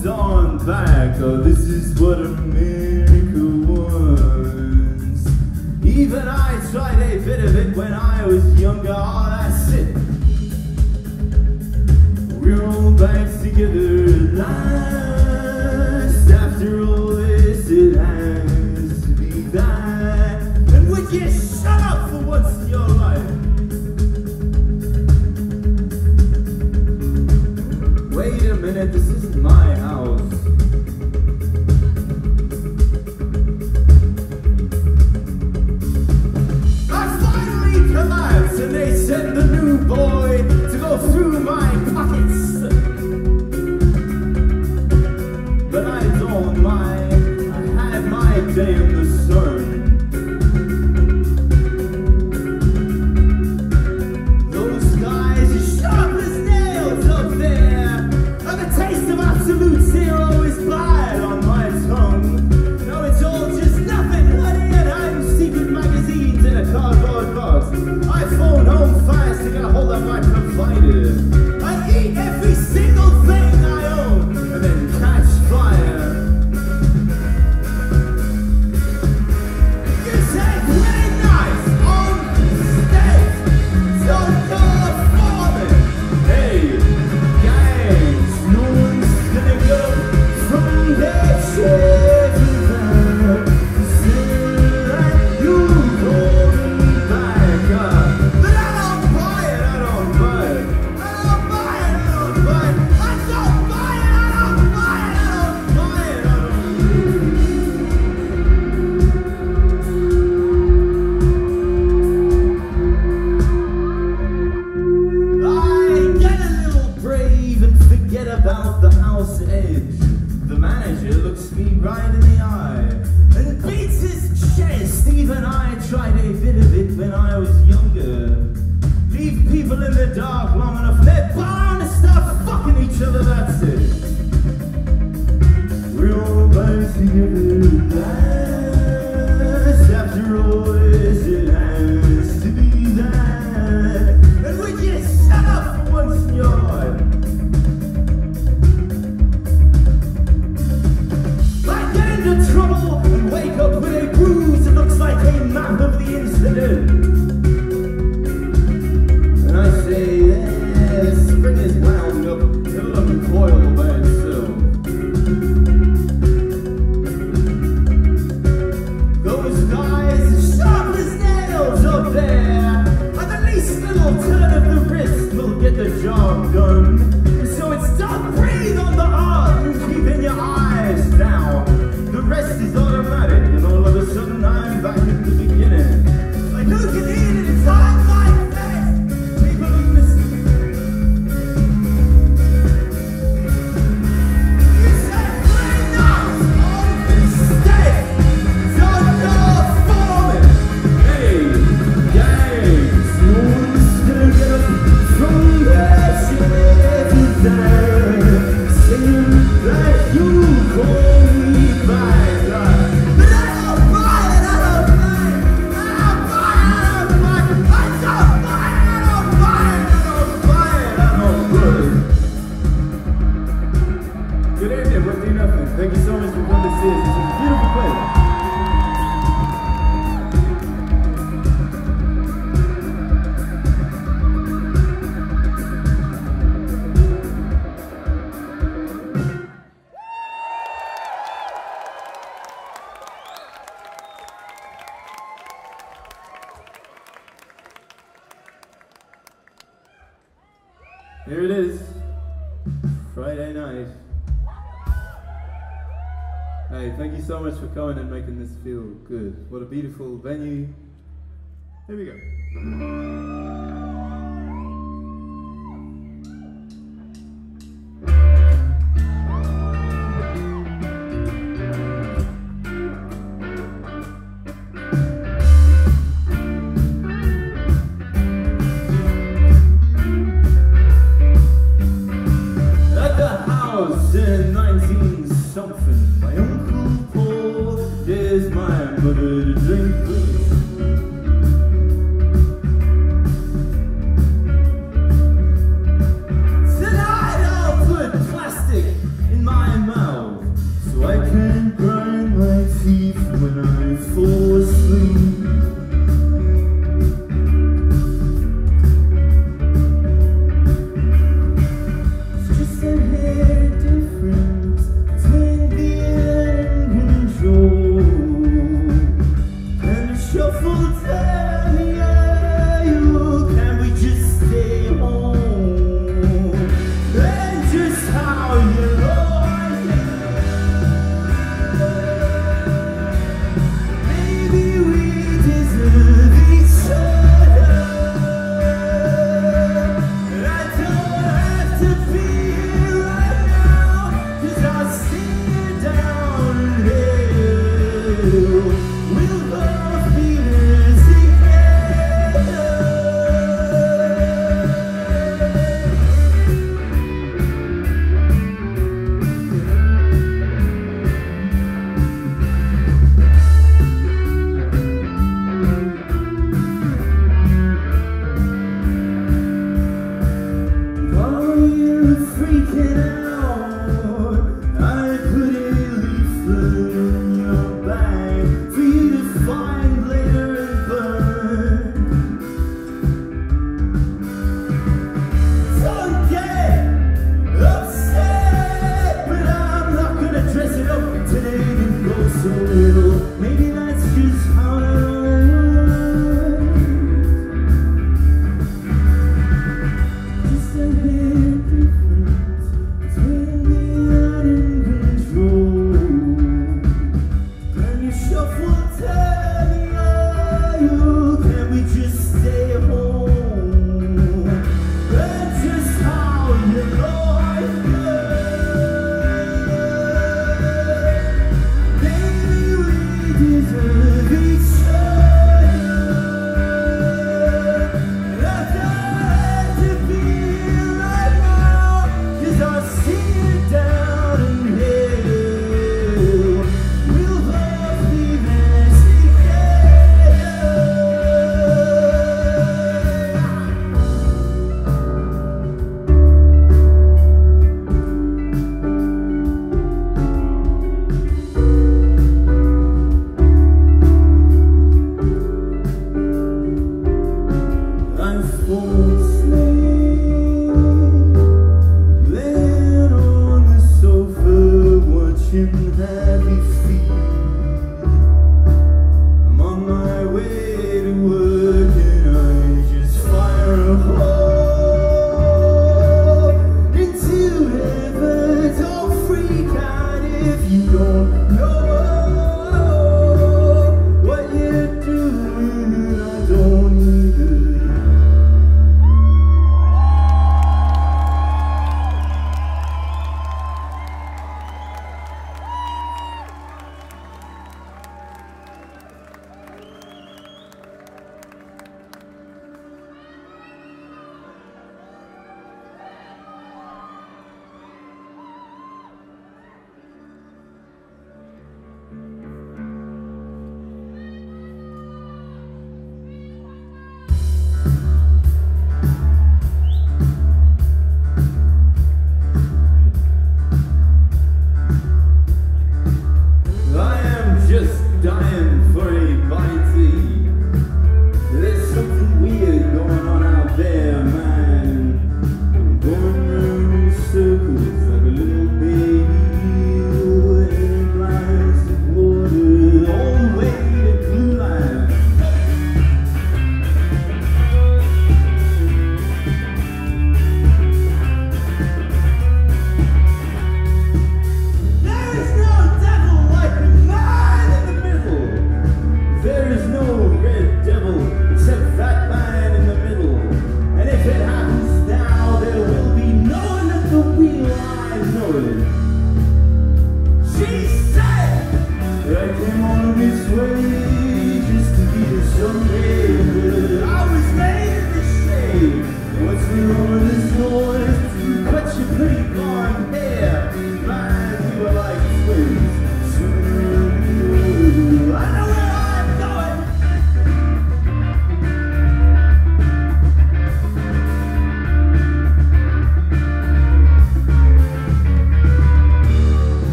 comes on back. Oh, this is what America wants. Even I tried a bit of it when I was younger. Oh, that's it. We're all back together at last. After all this, it has to be that. And would you shut up for once in your life? Wait a minute, this isn't my house. I finally collapsed and they sent the new boy to go through my pockets. But I don't mind, I had my day in the sun. Those guys are sharp as nails up there, and the taste of absolute zero is bad on my tongue. No, it's all just nothing, honey, and I'm secret magazines in a cardboard box. I phone home fast to get a hold of my provider. I eat every single thing I own, and then catch fire. You say play nice on stage, so you're falling. Hey, gangs, no one's gonna go from their chair to there. Say that you hold me back up. But I don't buy it, I don't buy it. I don't buy it, I don't buy it. I don't buy it, I don't buy it, I don't buy it, I don't. I get a little brave and forget about the house edge. The manager looks me right in the eye and beats his chest. Even I tried a bit of it when I was younger. Leave people in the dark long enough, they're bound to start fucking each other, that's it. We're all back together at last. After all this, it has to be that. And would you shut up for once in your life? I get into trouble and wake up with a bruise that looks like a map of the incident. And I say, yeah, spring is wound up, it'll uncoil by itself. Those guys are sharp as nails up there, and the least little turn of the wrist will get the job done. So it's don't breathe on the heart and keeping your eyes down. The rest is automatic, and all of a sudden I'm back at the beginning. Like who can eat at a time like this? People who miss it. You said play nice on stage, so you're falling. Hey, gangs, no one's gonna get up from that shit to there. Saying that you call me back up. But I don't buy it, I don't buy it. I don't buy it, I don't buy it. I don't buy it, I don't buy it. I don't buy it, I don't buy it. Good evening, we're doing nothing. Thank you so much for coming to see us. It's a beautiful place. Here it is, Friday night. Hey, thank you so much for coming and making this feel good. What a beautiful venue. Here we go. In 19-something, my Uncle Paul dares my mother to drink booze. Tonight I'll put plastic in my mouth.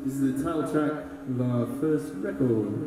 This is the title track of our first record.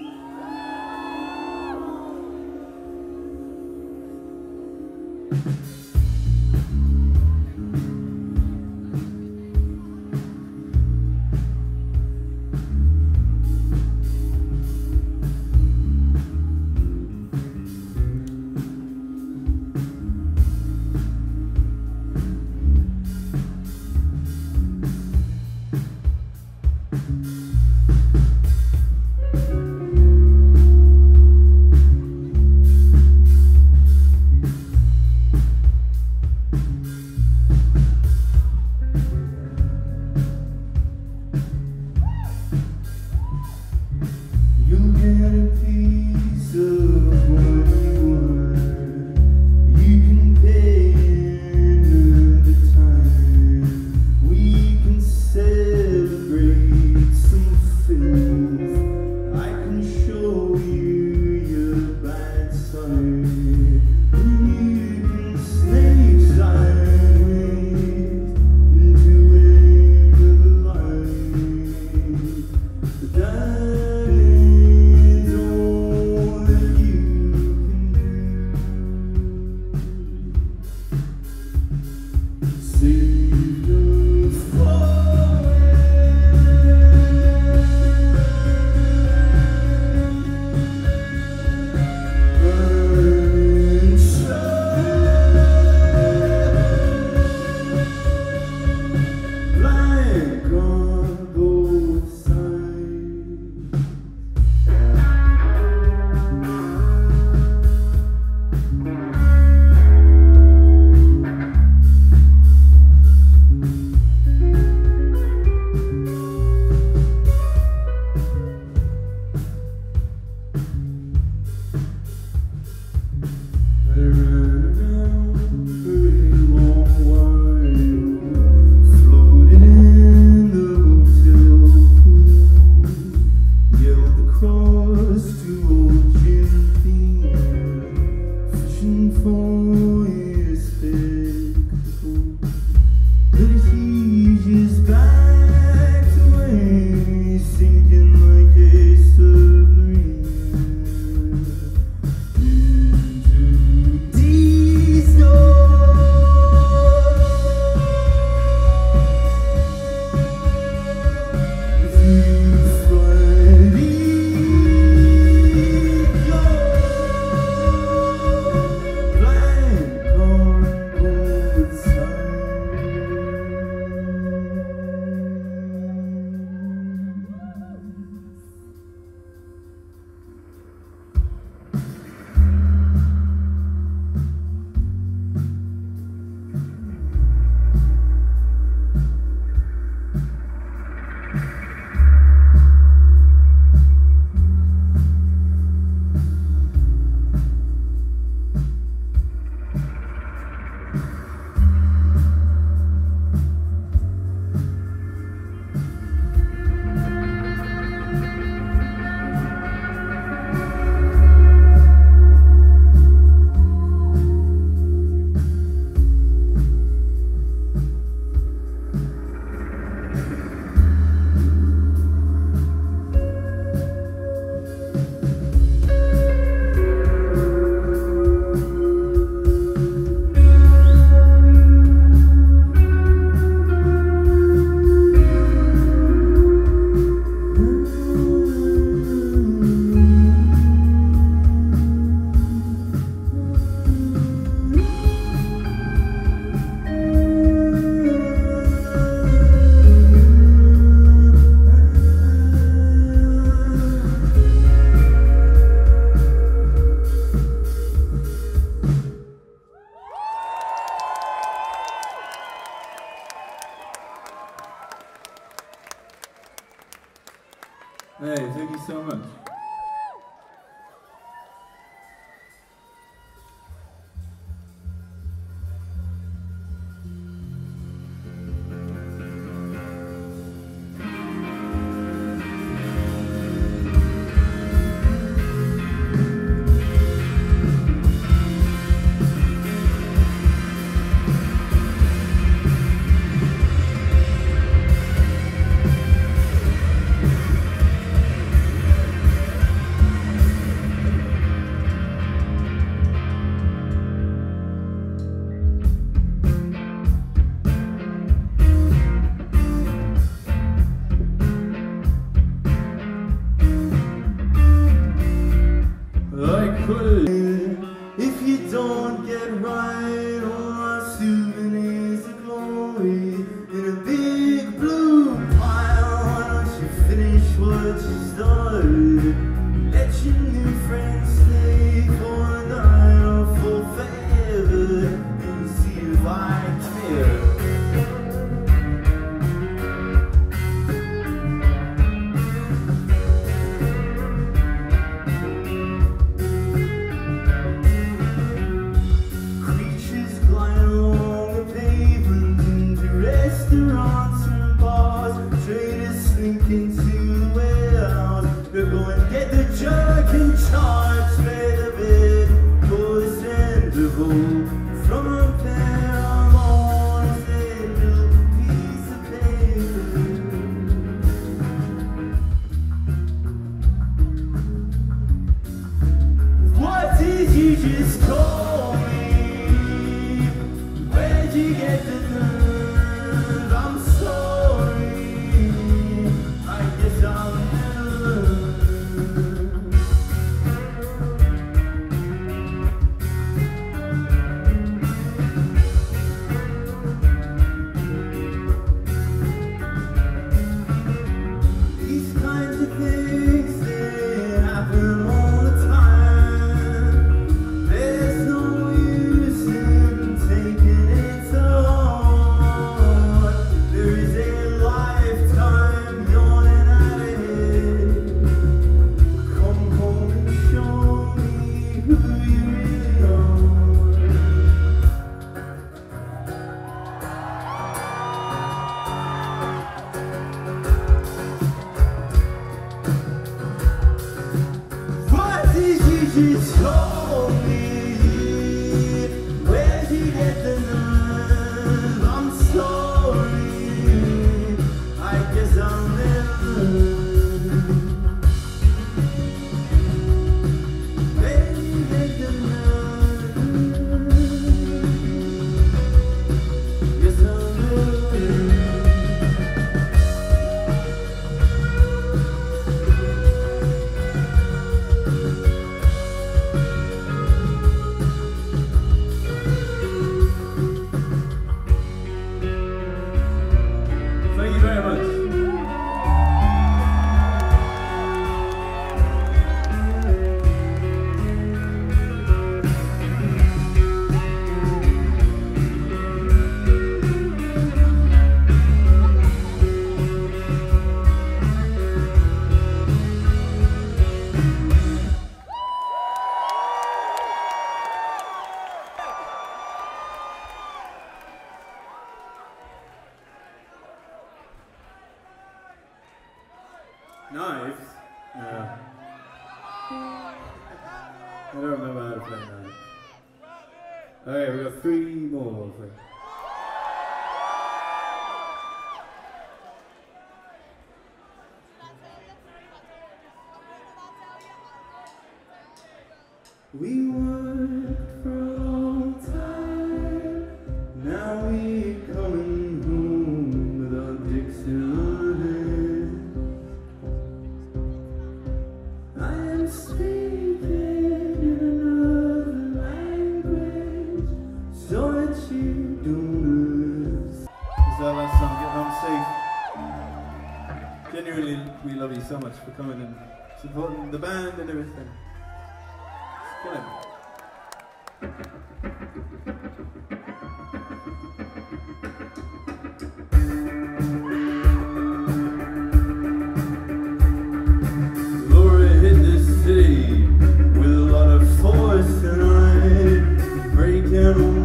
Hey, thank you so much. From a pen I'm on a little piece of paper. What did you just call me? Where'd you get the nerve? I'm sorry, I guess I'll never learn. These kinds of things, they happen all the time. There's no use in taking it to heart. There is a lifetime yawning ahead. Come home and show me who you really are. What did you just told me? Where'd you get the nerve? I'm sorry, I guess I'll never learn. Where'd you get the nerve? Guess I'll never learn. Thank you very much. Knives? No. I don't remember how to play knives. Okay, we got 3 more. We worked for a long time. Now we're coming home with our dicks in our hands. I am speaking in another language so that you don't lose. This is our last song, Getting Home Safe. Genuinely, we love you so much for coming and supporting the band and everything. It's killing. Laura hit this city with a lot of force tonight, breaking